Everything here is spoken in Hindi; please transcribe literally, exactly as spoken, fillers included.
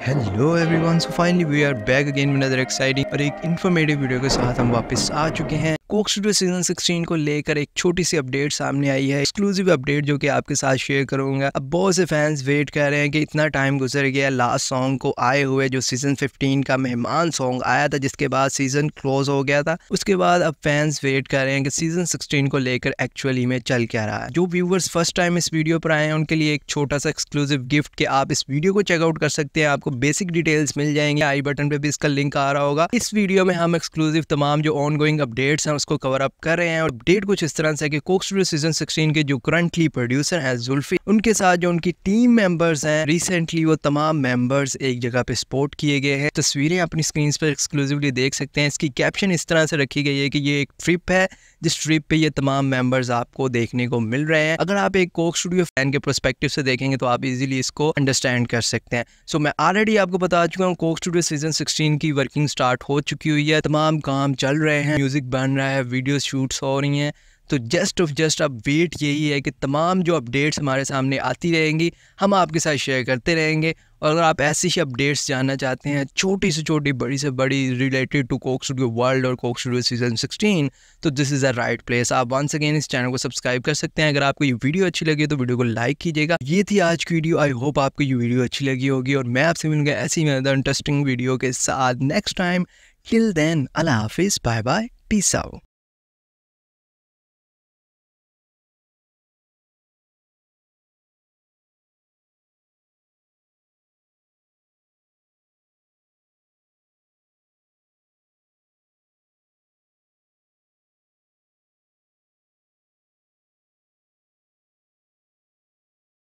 Hello everyone, so finally we are back again with another exciting और एक इन्फॉर्मेटिव वीडियो के साथ हम वापस आ चुके हैं। कोक स्टूडियो सीजन सिक्सटीन को लेकर एक छोटी सी अपडेट सामने आई है, एक्सक्लूसिव अपडेट जो कि आपके साथ शेयर करूंगा। अब बहुत से फैंस वेट कर रहे हैं कि इतना टाइम गुजर गया लास्ट सॉन्ग को आए हुए, जो सीजन फिफ्टीन का मेहमान सॉन्ग आया था जिसके बाद सीजन क्लोज हो गया था। उसके बाद अब फैंस वेट कर रहे हैं कि सीजन सिक्सटीन को लेकर एक्चुअली में चल क्या रहा है। जो व्यूवर्स फर्स्ट टाइम इस वीडियो पर आए हैं उनके लिए एक छोटा सा एक्सक्लूसिव गिफ्ट कि आप इस वीडियो को चेकआउट कर सकते हैं। आपको बेसिक डिटेल्स मिल जाएंगे, आई बटन पे भी इसका लिंक आ रहा होगा। इस वीडियो में हम एक्सक्लूसिव तमाम जो ऑन गोइंग अपडेट्स हैं उसको कवर अप कर रहे हैं। और अपडेट कुछ इस तरह से कि कोक स्टूडियो सीजन सिक्सटीन के जो करंटली प्रोड्यूसर हैं जुल्फी, उनके साथ जो उनकी टीम मेंबर्स हैं, रिसेंटली वो तमाम मेंबर्स एक जगह पे स्पॉट किए गए हैं। तस्वीरें अपनी स्क्रीन पर एक्सक्लूसिवली देख सकते हैं। इसकी कैप्शन इस तरह से रखी गई है कि ये एक ट्रिप है जिस ट्रिप पे ये तमाम मेंबर्स आपको देखने को मिल रहे हैं। अगर आप एक कोक स्टूडियो फैन के पर्सपेक्टिव से देखेंगे तो आप इजीली इसको अंडरस्टैंड कर सकते हैं। सो so, मैं ऑलरेडी आपको बता चुका हूँ कोक स्टूडियो सीजन सिक्सटीन की वर्किंग स्टार्ट हो चुकी हुई है, तमाम काम चल रहे हैं, म्यूजिक बन रहा है, वीडियो शूट्स हो रही हैं। तो जस्ट ऑफ जस्ट अब वेट यही है कि तमाम जो अपडेट्स हमारे सामने आती रहेंगी हम आपके साथ शेयर करते रहेंगे। और अगर आप ऐसी ही अपडेट्स जानना चाहते हैं, छोटी से छोटी बड़ी से बड़ी, related to Coke studio world और कोक स्टूडियो सीजन सिक्सटीन, तो this is a right place. आप वंस अगेन इस चैनल को सब्सक्राइब कर सकते हैं। अगर आपको ये वीडियो अच्छी लगी तो वीडियो को लाइक कीजिएगा। ये थी आज की वीडियो, आई होप आपको ये वीडियो अच्छी लगी होगी और मैं आपसे मिलूंगा ऐसी इंटरेस्टिंग वीडियो के साथ नेक्स्ट टाइम। टिल देन, अल्लाह हाफिज़, बाय बाय, पीस आउट।